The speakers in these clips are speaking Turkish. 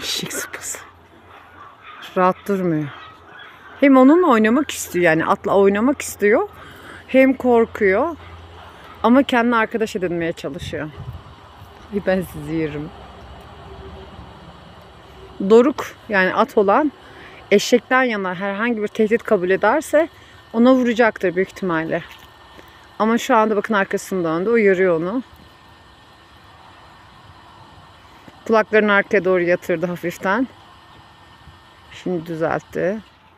Eşek sıpası. Rahat durmuyor. Hem onunla oynamak istiyor, yani atla oynamak istiyor. Hem korkuyor. Ama kendini arkadaş edinmeye çalışıyor. Ben sizi yerim. Doruk, yani at olan, eşekten yana herhangi bir tehdit kabul ederse ona vuracaktır büyük ihtimalle. Ama şu anda bakın arkasını döndü. Uyarıyor onu. Kulaklarını arkaya doğru yatırdı hafiften. Şimdi düzeltti.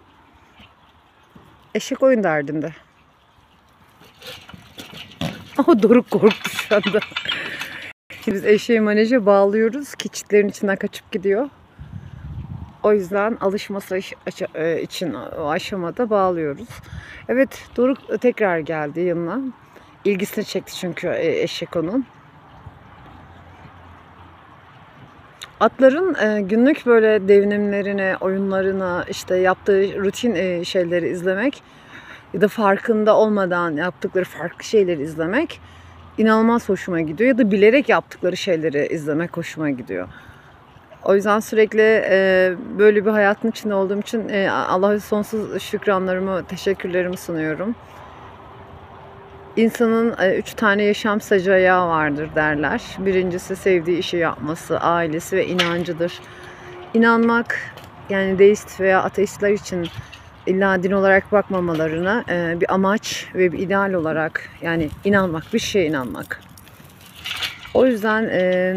Eşek oyun derdinde. Ama Doruk korktu şu anda. Biz eşeği maneje bağlıyoruz ki çitlerin içinden kaçıp gidiyor. O yüzden alışması için o aşamada bağlıyoruz. Evet, Doruk tekrar geldi yanına. İlgisini çekti çünkü eşek onun. Atların günlük böyle devinimlerini, oyunlarını, işte yaptığı rutin şeyleri izlemek ya da farkında olmadan yaptıkları farklı şeyleri izlemek inanılmaz hoşuma gidiyor. Ya da bilerek yaptıkları şeyleri izlemek hoşuma gidiyor. O yüzden sürekli böyle bir hayatın içinde olduğum için Allah'a sonsuz şükranlarımı, teşekkürlerimi sunuyorum. İnsanın 3 tane yaşam sacı ayağı vardır derler. Birincisi sevdiği işi yapması, ailesi ve inancıdır. İnanmak, yani deist veya ateistler için illa din olarak bakmamalarına bir amaç ve bir ideal olarak, yani inanmak, bir şeye inanmak. O yüzden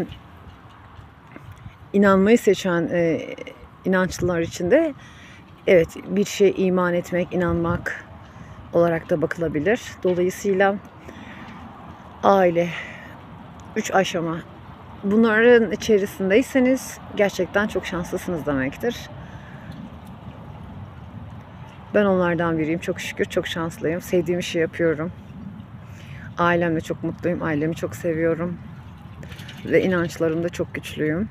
inanmayı seçen inançlılar için de evet, bir şeye iman etmek, inanmak olarak da bakılabilir. Dolayısıyla aile, 3 aşama. Bunların içerisindeyseniz gerçekten çok şanslısınız demektir. Ben onlardan biriyim. Çok şükür çok şanslıyım. Sevdiğim işi yapıyorum. Ailemle çok mutluyum. Ailemi çok seviyorum. Ve inançlarımda çok güçlüyüm.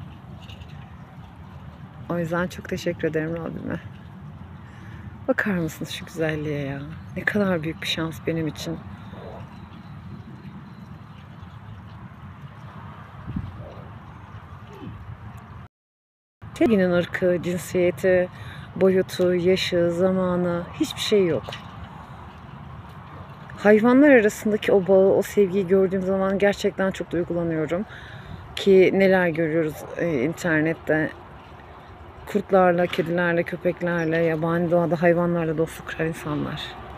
O yüzden çok teşekkür ederim Rabbime. Bakar mısınız şu güzelliğe ya? Ne kadar büyük bir şans benim için. Sevginin ırkı, cinsiyeti, boyutu, yaşı, zamanı, hiçbir şey yok. Hayvanlar arasındaki o bağı, o sevgiyi gördüğüm zaman gerçekten çok duygulanıyorum. Ki neler görüyoruz internette. Kurtlarla, kedilerle, köpeklerle, yabani doğada hayvanlarla dostluk kuran insanlar.